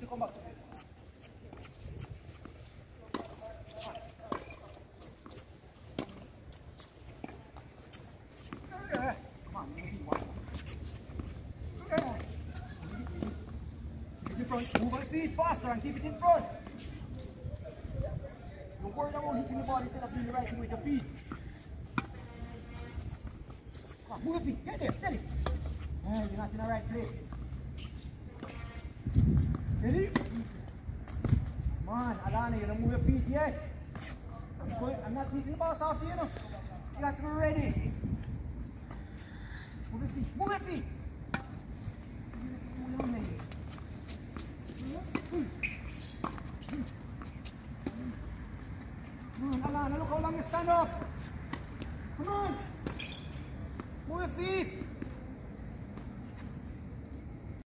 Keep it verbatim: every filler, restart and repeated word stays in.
to come back. Come on, move it one. Keep it in front. Move your feet faster and keep it in front. You're worried about hitting the ball instead of doing the right thing with your feet. Come on, move your feet. Get there, steady. Hey, you're not in the right place. Ready? Come on, Alana, you don't move your feet yet. I'm, going, I'm not taking the ball off you, you know. You got to be ready. Move your feet, move your feet.